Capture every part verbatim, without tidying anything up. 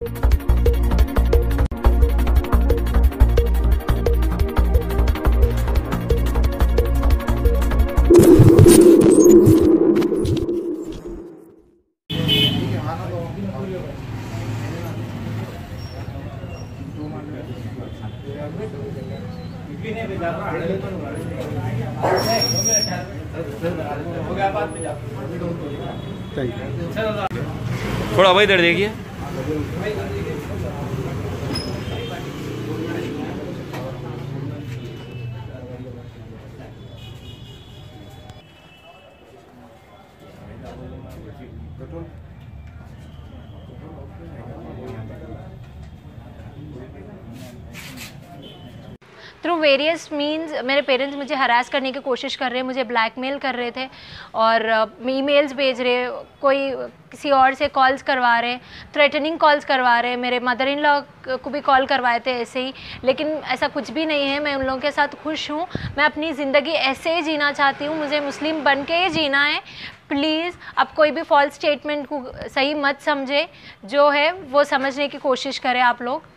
थोड़ा वही इधर देखिए। थ्रू वेरियस मीन्स मेरे पेरेंट्स मुझे हरास करने की कोशिश कर रहे हैं, मुझे ब्लैकमेल कर रहे थे और ईमेल्स भेज रहे, कोई किसी और से कॉल्स करवा रहे, थ्रेटनिंग कॉल्स करवा रहे। मेरे मदर इन लॉ को भी कॉल करवाए थे ऐसे ही, लेकिन ऐसा कुछ भी नहीं है। मैं उन लोगों के साथ खुश हूँ। मैं अपनी ज़िंदगी ऐसे ही जीना चाहती हूँ, मुझे मुस्लिम बन के ही जीना है। प्लीज़ आप कोई भी फॉल्स स्टेटमेंट को सही मत समझे, जो है वो समझने की कोशिश करें आप लोग।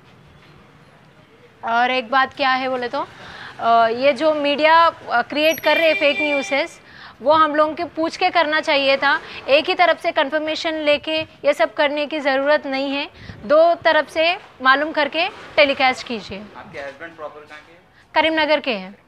और एक बात क्या है बोले तो ये जो मीडिया क्रिएट कर रहे हैं फेक न्यूज़ेस, वो हम लोगों के पूछ के करना चाहिए था। एक ही तरफ से कंफर्मेशन लेके ये सब करने की ज़रूरत नहीं है, दो तरफ से मालूम करके टेलीकास्ट कीजिए। आपके हस्बैंड प्रॉपर कहाँ के हैं? करीमनगर के हैं।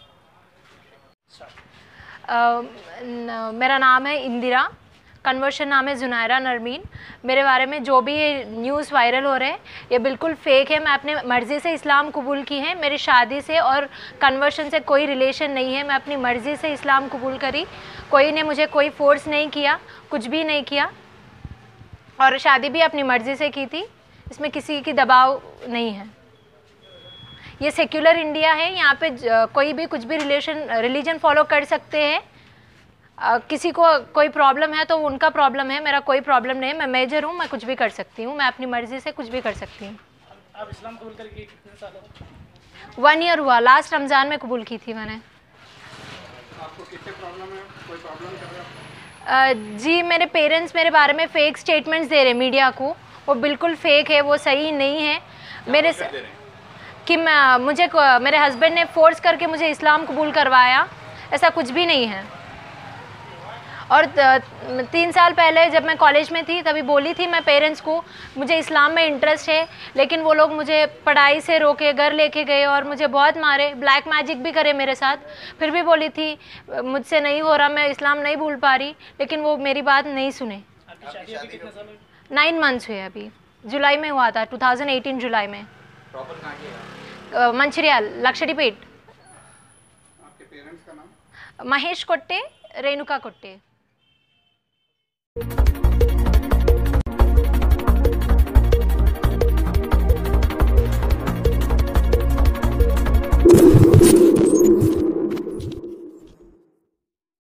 मेरा नाम है इंदिरा, कन्वर्शन नाम है जुनैरा नरमीन। मेरे बारे में जो भी ये न्यूज़ वायरल हो रहे हैं ये बिल्कुल फेक है। मैं अपने मर्ज़ी से इस्लाम कबूल की है, मेरी शादी से और कन्वर्शन से कोई रिलेशन नहीं है। मैं अपनी मर्ज़ी से इस्लाम कबूल करी, कोई ने मुझे कोई फोर्स नहीं किया, कुछ भी नहीं किया, और शादी भी अपनी मर्ज़ी से की थी। इसमें किसी की दबाव नहीं है। ये सेक्युलर इंडिया है, यहाँ पे कोई भी कुछ भी रिलेशन रिलीजन फॉलो कर सकते हैं। Uh, किसी को कोई प्रॉब्लम है तो उनका प्रॉब्लम है, मेरा कोई प्रॉब्लम नहीं है। मैं मेजर हूँ, मैं कुछ भी कर सकती हूँ, मैं अपनी मर्ज़ी से कुछ भी कर सकती हूँ। आप इस्लाम कबूल करके कितने साल हो? वन ईयर हुआ, लास्ट रमज़ान में कबूल की थी मैंने। आपको कितने प्रॉब्लम है? कोई प्रॉब्लम कर रहे हैं? uh, जी मेरे पेरेंट्स मेरे बारे में फ़ेक स्टेटमेंट्स दे रहे मीडिया को, वो बिल्कुल फ़ेक है, वो सही नहीं है। मेरे से कि मैं मुझे मेरे हस्बैंड ने फ़ोर्स करके मुझे इस्लाम कबूल करवाया, ऐसा कुछ भी नहीं है। और तीन साल पहले जब मैं कॉलेज में थी तभी बोली थी मैं पेरेंट्स को मुझे इस्लाम में इंटरेस्ट है, लेकिन वो लोग मुझे पढ़ाई से रोके, घर लेके गए और मुझे बहुत मारे, ब्लैक मैजिक भी करे मेरे साथ। फिर भी बोली थी मुझसे नहीं हो रहा, मैं इस्लाम नहीं भूल पा रही, लेकिन वो मेरी बात नहीं सुने। आपकी शादी अभी कितने साल हुए? नाइन मंथ्स हुए, अभी जुलाई में हुआ था, टू थाउजेंड एटीन जुलाई में। प्रॉपर कहाँ के हैं? मंचिरियाल, लक्षड़ीपेट। आपके पेरेंट्स का नाम? महेश कोट्टे, रेणुका कोट्टे।